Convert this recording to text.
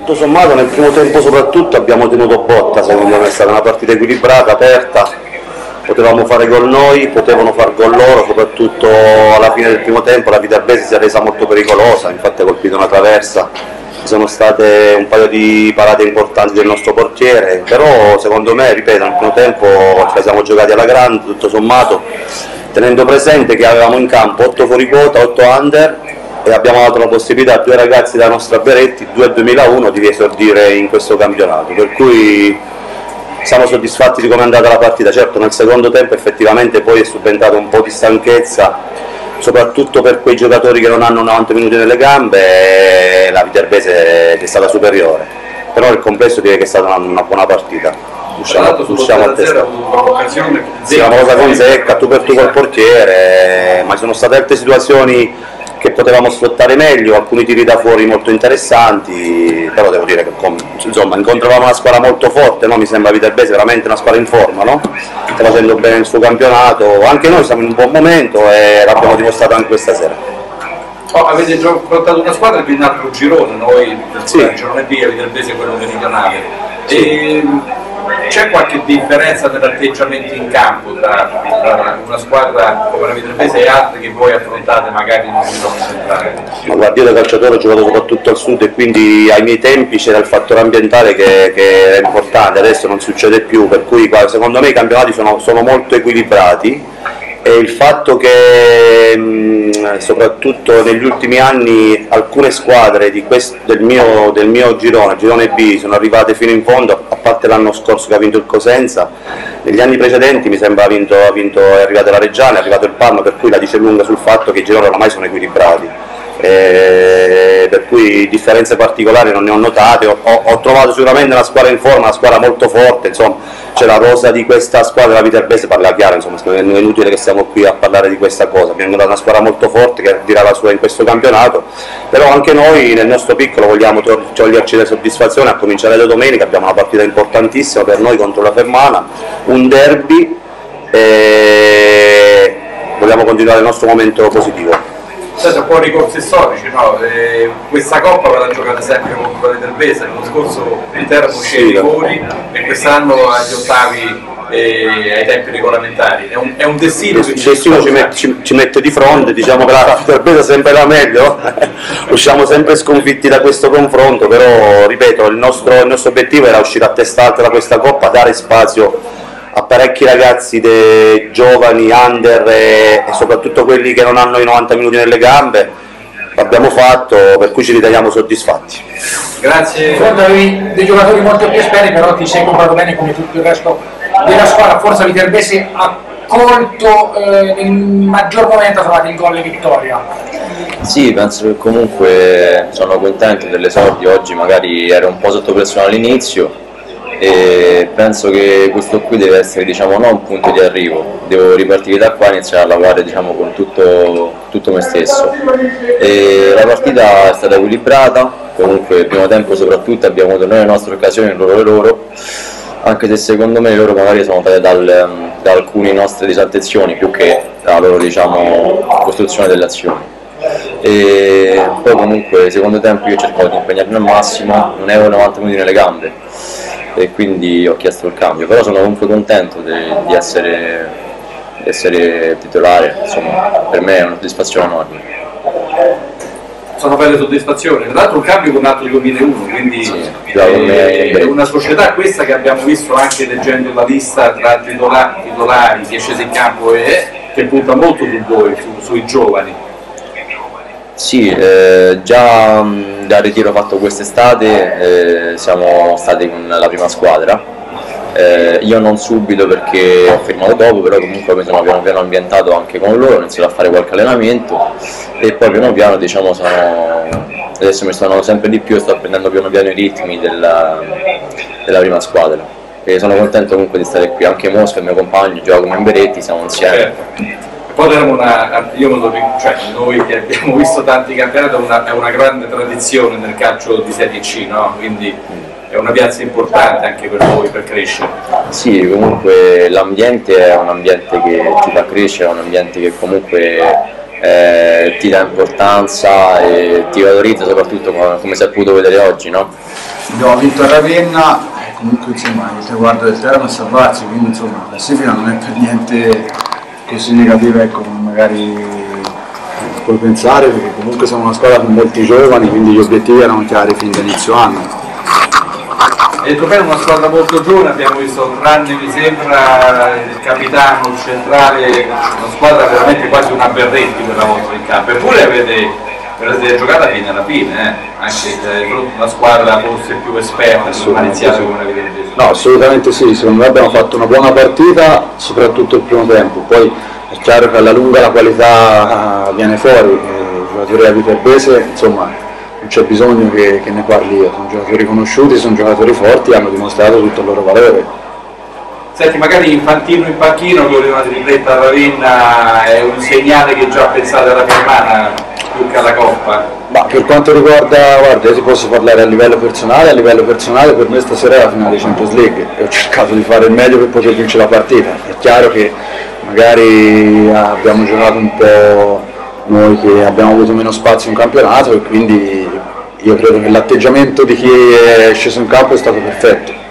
tutto sommato nel primo tempo soprattutto abbiamo tenuto botta, secondo me è stata una partita equilibrata, aperta, potevamo fare gol noi, potevano far gol loro, soprattutto alla fine del primo tempo la Viterbese si è resa molto pericolosa, infatti ha colpito una traversa, ci sono state un paio di parate importanti del nostro portiere, però secondo me, ripeto, nel primo tempo ce la siamo giocati alla grande, tutto sommato, tenendo presente che avevamo in campo 8 fuori quota, 8 under, e abbiamo dato la possibilità a 2 ragazzi della nostra Beretti, 2 2001, di esordire in questo campionato, per cui siamo soddisfatti di come è andata la partita. Certo, nel secondo tempo effettivamente poi è subentrato un po' di stanchezza, soprattutto per quei giocatori che non hanno 90 minuti nelle gambe, la Viterbese è stata superiore, però nel complesso direi che è stata una buona partita. Usciamo a testa. Sì, una cosa con secca, tu per tu col portiere, ma ci sono state altre situazioni che potevamo sfruttare meglio, alcuni tiri da fuori molto interessanti, però devo dire che insomma incontravamo una squadra molto forte, no? Mi sembra Viterbese veramente una squadra in forma, no? Sta facendo bene il suo campionato, anche noi siamo in un buon momento e l'abbiamo dimostrato anche questa sera. Avete già affrontato una squadra che è un altro girone, noi il girone B, Viterbese è quello meridionale. Sì. C'è qualche differenza nell'atteggiamento in campo tra una squadra come la Viterbese e altre che voi affrontate magari in un girone centrale? Ma guarda, io da calciatore ho giocato soprattutto al sud e quindi ai miei tempi c'era il fattore ambientale che era importante, adesso non succede più, per cui secondo me i campionati sono molto equilibrati. E il fatto che soprattutto negli ultimi anni alcune squadre del mio girone B, sono arrivate fino in fondo, a parte l'anno scorso che ha vinto il Cosenza, negli anni precedenti mi sembra è arrivata la Reggiana, è arrivato il Parma, per cui la dice lunga sul fatto che i gironi ormai sono equilibrati. Per cui differenze particolari non ne ho notate, ho trovato sicuramente una squadra in forma, una squadra molto forte, insomma c'è la rosa di questa squadra, la Viterbese parla chiaro, insomma è inutile che stiamo qui a parlare di questa cosa, abbiamo dato una squadra molto forte che dirà la sua in questo campionato, però anche noi nel nostro piccolo vogliamo toglierci le soddisfazioni, a cominciare da domenica abbiamo una partita importantissima per noi contro la Fermana, un derby, e vogliamo continuare il nostro momento positivo. State un po' ricorsi storici, no? Questa Coppa ve la giocate sempre contro la Viterbese, l'anno scorso Viterbo uscì ai rigori e quest'anno agli ottavi ai tempi regolamentari. È un destino che il destino ci mette di fronte, diciamo che la Viterbese è sempre la meglio, usciamo sempre sconfitti da questo confronto, però ripeto, il nostro obiettivo era uscire a testa alta da questa Coppa, dare spazio a parecchi ragazzi giovani, under e soprattutto quelli che non hanno i 90 minuti nelle gambe, l'abbiamo fatto, per cui ci riteniamo soddisfatti. Grazie. Avevi dei giocatori molto più esperti, però ti sei comprato bene come tutto il resto della squadra, forse la Viterbese ha colto nel maggior momento, ha trovato il gol e vittoria. Sì, penso che comunque sono contento dell'esordio, oggi magari ero un po' sotto pressione all'inizio, e penso che questo qui deve essere, diciamo, non un punto di arrivo, devo ripartire da qua e iniziare a lavorare, diciamo, con tutto me stesso. E la partita è stata equilibrata, comunque il primo tempo soprattutto abbiamo avuto noi le nostre occasioni, loro le loro, anche se secondo me loro magari sono state da alcune nostre disattenzioni più che dalla loro, diciamo, costruzione delle azioni. E poi comunque secondo tempo io ho cercato di impegnarmi al massimo, non avevo 90 minuti nelle gambe e quindi ho chiesto il cambio, però sono comunque contento di essere titolare, insomma per me è una soddisfazione enorme. Sono belle soddisfazioni, tra l'altro un cambio con l'altro 2001, quindi sì, è una società questa che abbiamo visto anche leggendo la lista tra titolari che è scesa in campo e che punta molto su voi, sui giovani. Sì, già dal ritiro fatto quest'estate siamo stati con la prima squadra, io non subito perché ho firmato dopo, però comunque mi sono piano piano ambientato anche con loro, ho iniziato a fare qualche allenamento e poi piano piano, diciamo, adesso mi sto sempre di più, sto prendendo piano piano i ritmi della prima squadra e sono contento comunque di stare qui, anche Mosca, il mio compagno, gioca come in Beretti, siamo insieme. Certo. Poi noi che abbiamo visto tanti campionati è una grande tradizione nel calcio di Serie C, no? Quindi è una piazza importante anche per voi per crescere. Sì, comunque l'ambiente è un ambiente che ti fa crescere, è un ambiente che comunque ti dà importanza e ti valorizza, soprattutto come si è potuto vedere oggi, no? Abbiamo vinto a Ravenna, comunque insomma il traguardo del Teramo è salvarsi, quindi insomma la classifica non è per niente così negativa, ecco, come magari puoi pensare, perché comunque siamo una squadra con molti giovani, quindi gli obiettivi erano chiari fin da inizio anno. Il Trofeo è una squadra molto giovane, abbiamo visto tranne mi sembra il capitano, il centrale, una squadra veramente quasi una Berretti per la vostra in campo, eppure avete giocato fino alla fine, anche se una squadra forse più esperta, più maliziata come l'avete detto. No, assolutamente sì, secondo me abbiamo fatto una buona partita, soprattutto il primo tempo, poi è chiaro che alla lunga la qualità viene fuori, i giocatori della Viterbese, insomma, non c'è bisogno che ne parli io, sono giocatori conosciuti, sono giocatori forti, hanno dimostrato tutto il loro valore. Senti, magari Infantino in panchino con una tripletta a Ravenna è un segnale che già pensate alla Fermana più che alla Coppa? Ma per quanto riguarda, guarda, io ti posso parlare a livello personale per me stasera è la finale di Champions League e ho cercato di fare il meglio per poter vincere la partita. È chiaro che magari abbiamo giocato un po' noi che abbiamo avuto meno spazio in campionato e quindi io credo che l'atteggiamento di chi è sceso in campo è stato perfetto.